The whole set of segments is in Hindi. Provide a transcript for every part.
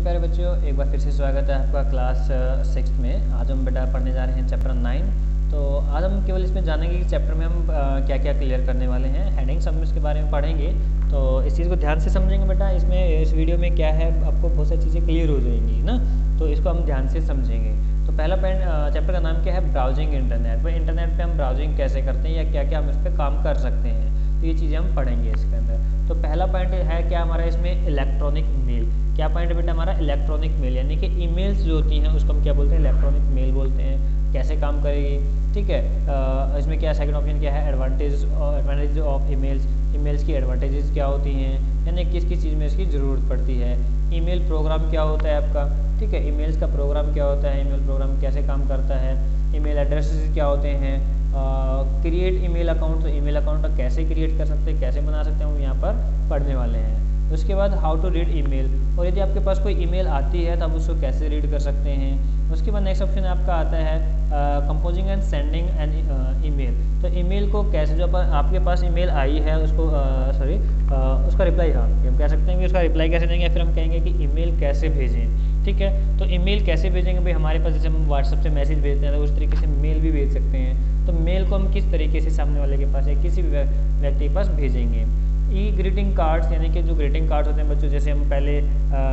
प्यारे बच्चों, एक बार फिर से स्वागत है आपका क्लास 6 में। आज हम बेटा पढ़ने जा रहे हैं चैप्टर 9। तो आज हम केवल इसमें जानेंगे कि चैप्टर में हम क्या क्या क्लियर करने वाले हैं। हेडिंग सब इसके बारे में पढ़ेंगे, तो इस चीज़ को ध्यान से समझेंगे बेटा। इसमें इस वीडियो में क्या है, आपको बहुत सारी चीज़ें क्लियर हो जाएंगी ना, तो इसको हम ध्यान से समझेंगे। तो पहला पॉइंट, चैप्टर का नाम क्या है, ब्राउजिंग इंटरनेट। भाई इंटरनेट पर हम ब्राउजिंग कैसे करते हैं या क्या क्या हम इस पर काम कर सकते हैं, तो ये चीज़ें हम पढ़ेंगे इसके अंदर। तो पहला पॉइंट है क्या हमारा इसमें, इलेक्ट्रॉनिक मेल। क्या पॉइंट है बेटा हमारा, इलेक्ट्रॉनिक मेल, यानी कि ईमेल्स जो होती हैं उसको हम क्या बोलते हैं, इलेक्ट्रॉनिक मेल बोलते हैं। कैसे काम करेगी, ठीक है। इसमें क्या सेकंड ऑप्शन क्या है, एडवांटेज ऑफ ईमेल्स। ईमेल्स की एडवांटेजेस क्या होती हैं, यानी किस किस चीज़ में इसकी ज़रूरत पड़ती है। ईमेल प्रोग्राम क्या होता है आपका, ठीक है। ईमेल्स का प्रोग्राम क्या होता है, ईमेल प्रोग्राम कैसे काम करता है। ईमेल एड्रेसेस क्या होते हैं। क्रिएट ईमेल अकाउंट, तो ईमेल अकाउंट कैसे क्रिएट कर सकते हैं, कैसे बना सकते हैं, हम यहाँ पर पढ़ने वाले हैं। उसके बाद हाउ टू रीड ईमेल, और यदि आपके पास कोई ईमेल आती है तो आप उसको कैसे रीड कर सकते हैं। उसके बाद नेक्स्ट ऑप्शन आपका आता है composing and sending an email. तो ईमेल को कैसे, जो आपके पास ईमेल आई है उसको उसका रिप्लाई, हाँ हम कह सकते हैं कि उसका रिप्लाई कैसे देंगे, फिर हम कहेंगे कि ईमेल कैसे भेजें, ठीक है। तो ईमेल कैसे भेजेंगे भाई, हमारे पास जैसे हम व्हाट्सएप से मैसेज भेजते हैं तो उस तरीके से मेल भी भेज सकते हैं। तो मेल को हम किस तरीके से सामने वाले के पास या किसी भी व्यक्ति के पास भेजेंगे। ई ग्रीटिंग कार्ड्स, यानी कि जो ग्रीटिंग कार्ड्स होते हैं बच्चों, जैसे हम पहले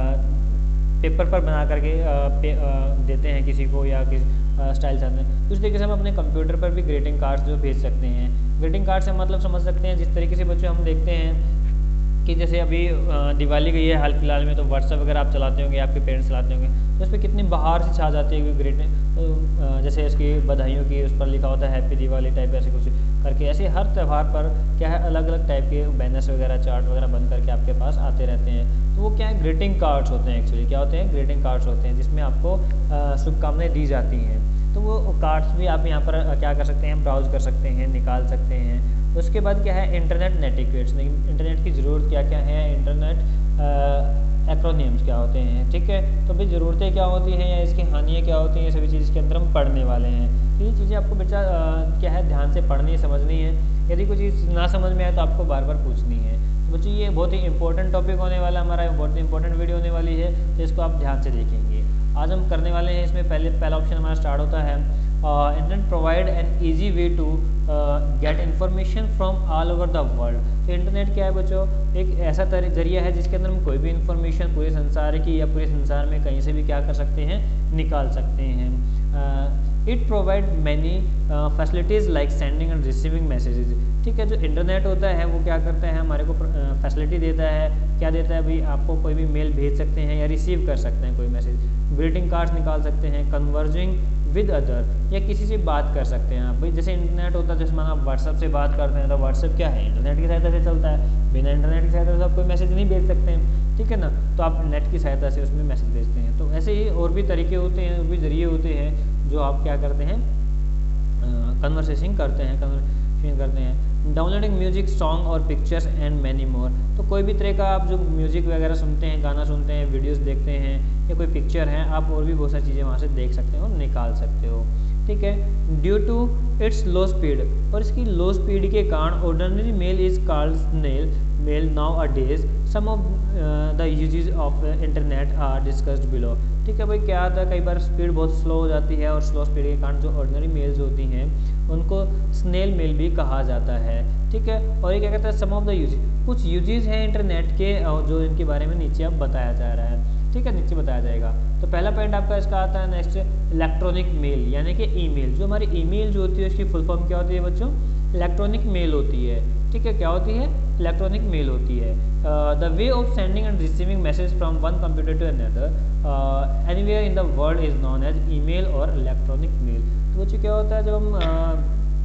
पेपर पर बना करके देते हैं किसी को या किस स्टाइल चाहते हैं, उस तरीके से हम अपने कंप्यूटर पर भी ग्रीटिंग कार्ड्स जो भेज सकते हैं। ग्रीटिंग कार्ड से मतलब समझ सकते हैं, जिस तरीके से बच्चों हम देखते हैं कि जैसे अभी दिवाली गई है हाल फिलहाल में, तो व्हाट्सएप वगैरह आप चलाते होंगे, आपके पेरेंट्स चलाते होंगे, तो उस पर कितनी बाहर से छा जाती है ग्रीटिंग, जैसे इसकी बधाइयों की उस पर लिखा होता है हैप्पी दिवाली टाइप, ऐसे कुछ करके। ऐसे हर त्यौहार पर क्या है, अलग अलग टाइप के बैनर्स वगैरह, चार्ट वगैरह बन करके आपके पास आते रहते हैं। तो वो क्या है, ग्रीटिंग कार्ड्स होते हैं। एक्चुअली क्या होते हैं, ग्रीटिंग कार्ड्स होते हैं, जिसमें आपको शुभकामनाएं दी जाती हैं। तो वो कार्ड्स भी आप यहाँ पर क्या कर सकते हैं, ब्राउज कर सकते हैं, निकाल सकते हैं। उसके बाद क्या है, इंटरनेट नेटिक्वेट्स। इंटरनेट की ज़रूरत क्या क्या है, इंटरनेट एक्रोनिम्स क्या होते हैं, ठीक है। तो भाई ज़रूरतें क्या होती हैं या इसकी हानियाँ क्या होती हैं, ये सभी चीज़ के अंदर हम पढ़ने वाले हैं। तो ये चीज़ें आपको बच्चा क्या है, ध्यान से पढ़नी है, समझनी है। यदि कोई चीज़ ना समझ में आए तो आपको बार बार पूछनी है। तो बच्चों ये बहुत ही इंपॉर्टेंट टॉपिक होने वाला है हमारा, बहुत ही इंपॉर्टेंट वीडियो होने वाली है, तो इसको आप ध्यान से देखेंगे। आज हम करने वाले हैं इसमें पहला ऑप्शन हमारा स्टार्ट होता है, internet provide an easy way to get information from all over the world. तो इंटरनेट क्या है बच्चों, एक ऐसा जरिया है जिसके अंदर हम कोई भी इन्फॉर्मेशन पूरे संसार की या पूरे संसार में कहीं से भी क्या कर सकते हैं, निकाल सकते हैं। It provide many facilities like sending and receiving messages, ठीक है। जो इंटरनेट होता है वो क्या करता है, हमारे को फैसिलिटी देता है। क्या देता है भाई, आपको कोई भी मेल भेज सकते हैं या रिसीव कर सकते हैं कोई मैसेज, ग्रीटिंग कार्ड्स निकाल सकते हैं, कन्वर्जिंग विद अदर, या किसी से बात कर सकते हैं आप। भाई जैसे इंटरनेट होता है, जैसे माना आप व्हाट्सएप से बात करते हैं, तो व्हाट्सएप क्या है, इंटरनेट की सहायता से चलता है। बिना इंटरनेट की सहायता से आप कोई मैसेज नहीं भेज सकते हैं, ठीक है ना। तो आप नेट की सहायता से उसमें मैसेज भेजते हैं। तो ऐसे ही और भी तरीके होते हैं, और भी जरिए होते हैं जो आप क्या करते हैं, कन्वर्सेशन करते हैं। डाउनलोडिंग म्यूजिक, सॉन्ग और पिक्चर्स एंड मैनी मोर। तो कोई भी तरह का आप जो म्यूजिक वगैरह सुनते हैं, गाना सुनते हैं, वीडियोस देखते हैं, या कोई पिक्चर है, आप और भी बहुत सारी चीज़ें वहाँ से देख सकते हो और निकाल सकते हो, ठीक है। Due to its low speed, और इसकी लो स्पीड के कारण ordinary mail is called snail mail now a days. Some of the uses of internet are discussed below, ठीक है। भाई क्या आता है, कई बार स्पीड बहुत स्लो हो जाती है, और स्लो स्पीड के कारण जो ऑर्डिनरी मेल्स होती हैं उनको स्नेल मेल भी कहा जाता है, ठीक है। और ये क्या कहता है, सम ऑफ द यूजेस, कुछ यूजेस हैं इंटरनेट के जो इनके बारे में नीचे अब बताया जा रहा है, ठीक है, नीचे बताया जाएगा। तो पहला पॉइंट आपका इसका आता है नेक्स्ट, इलेक्ट्रॉनिक मेल, यानी कि ईमेल। जो हमारी ईमेल जो होती है उसकी फुल फॉर्म क्या होती है बच्चों, इलेक्ट्रॉनिक मेल होती है, ठीक है। क्या होती है, इलेक्ट्रॉनिक मेल होती है। The way of sending and receiving message from one computer to another anywhere in the world is known as email और इलेक्ट्रॉनिक मेल। तो बच्चों क्या होता है, जब हम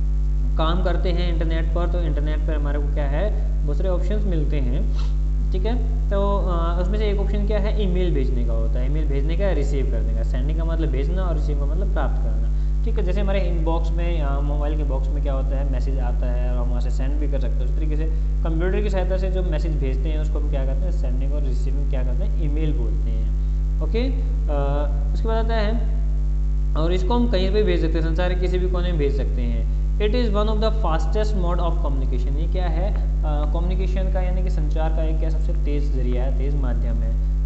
काम करते हैं इंटरनेट पर, तो इंटरनेट पर हमारे को क्या है, बहुत सारे ऑप्शंस मिलते हैं, ठीक है। तो उसमें से एक ऑप्शन क्या है, ईमेल भेजने का होता है। ईमेल भेजने का, रिसीव करने का। सेंडिंग का मतलब भेजना और रिसीव का मतलब प्राप्त करना, ठीक है। जैसे हमारे इनबॉक्स में या मोबाइल के बॉक्स में क्या होता है, मैसेज आता है और हम वहाँ से सेंड भी कर सकते हैं। उस तरीके से कंप्यूटर की सहायता से जो मैसेज भेजते हैं उसको हम क्या करते हैं, सेंडिंग और रिसीविंग क्या करते हैं, ईमेल बोलते हैं, ओके। उसके बाद आता है, और इसको हम कहीं भी भेज सकते हैं, संसार के किसी भी कोने में भेज सकते हैं। It is one of the fastest mode of communication. ये क्या है, कम्युनिकेशन का यानी कि संचार का एक क्या सबसे तेज़ जरिया है, तेज़ माध्यम है,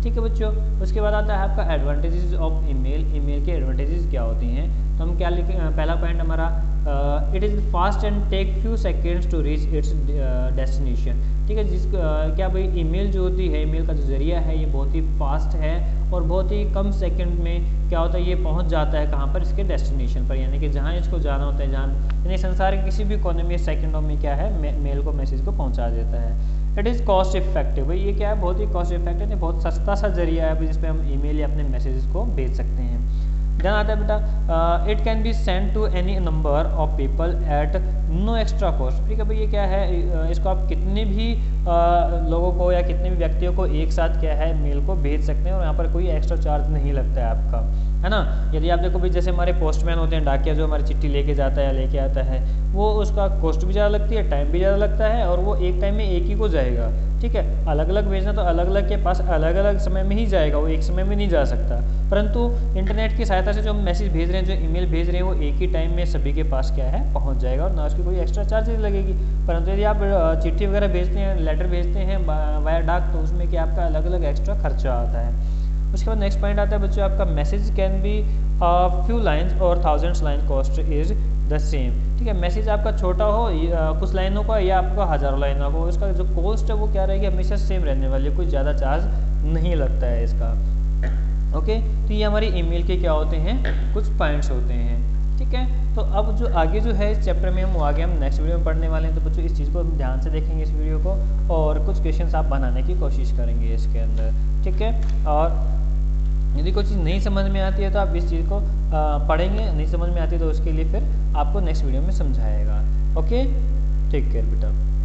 ठीक है बच्चों। उसके बाद आता है आपका एडवांटेजेस ऑफ ईमेल। ईमेल के एडवांटेजेस क्या होती हैं, तो हम क्या लिखें, पहला पॉइंट हमारा it is fast and take few seconds to reach its destination. ठीक है, क्या भाई ईमेल जो होती है, ईमेल का जो जरिया है ये बहुत ही फास्ट है और बहुत ही कम सेकंड में क्या होता है ये पहुंच जाता है कहाँ पर, इसके डेस्टिनेशन पर, यानी कि जहाँ इसको जाना होता है, जहाँ यानी संसार के किसी भी कोने में सेकंडों में क्या है मेल को, मैसेज को पहुँचा देता है। It is cost effective. भाई ये क्या है, बहुत ही कॉस्ट इफेक्टिव है, बहुत सस्ता सा जरिया है जिस पे हम ईमेल या अपने मैसेजेस को भेज सकते हैं। देन आता है बेटा it can be send to any number of people at no extra cost. ठीक है भाई, ये क्या है, इसको आप कितने भी लोगों को या कितने भी व्यक्तियों को एक साथ क्या है मेल को भेज सकते हैं और यहाँ पर कोई एक्स्ट्रा चार्ज नहीं लगता है आपका, है ना। यदि आप देखो भाई जैसे हमारे पोस्टमैन होते हैं, डाकिया जो हमारी चिट्ठी लेके जाता है या लेके आता है, वो उसका कॉस्ट भी ज़्यादा लगती है, टाइम भी ज़्यादा लगता है और वो एक टाइम में एक ही को जाएगा। ठीक है, अलग अलग भेजना तो अलग अलग के पास अलग अलग समय में ही जाएगा, वो एक समय में नहीं जा सकता। परंतु इंटरनेट की सहायता से जो हम मैसेज भेज रहे हैं, जो ईमेल भेज रहे हैं, वो एक ही टाइम में सभी के पास क्या है पहुंच जाएगा और ना उसकी कोई एक्स्ट्रा चार्जेस लगेगी। परंतु यदि आप चिट्ठी वगैरह भेजते हैं, लेटर भेजते हैं वाया डाक, तो उसमें क्या आपका अलग अलग एक्स्ट्रा खर्चा आता है। उसके बाद नेक्स्ट पॉइंट आता है बच्चों आपका message can be few lines और thousands line cost is the same. ठीक है, मैसेज आपका छोटा हो कुछ लाइनों का या आपका हज़ारों लाइनों का, उसका जो कॉस्ट है वो क्या रहेगी, हमेशा सेम रहने वाली है, कोई ज़्यादा चार्ज नहीं लगता है इसका। ओके, तो ये हमारी ईमेल के क्या होते हैं, कुछ पॉइंट्स होते हैं। ठीक है, तो अब जो आगे जो है इस चैप्टर में हम आगे हम नेक्स्ट वीडियो में पढ़ने वाले हैं, तो बच्चों इस चीज़ को हम ध्यान से देखेंगे इस वीडियो को और कुछ क्वेश्चंस आप बनाने की कोशिश करेंगे इसके अंदर। ठीक है, और यदि कोई चीज़ नहीं समझ में आती है तो आप इस चीज़ को पढ़ेंगे, नहीं समझ में आती है तो उसके लिए फिर आपको नेक्स्ट वीडियो में समझाएगा। ओके, टेक केयर बेटा।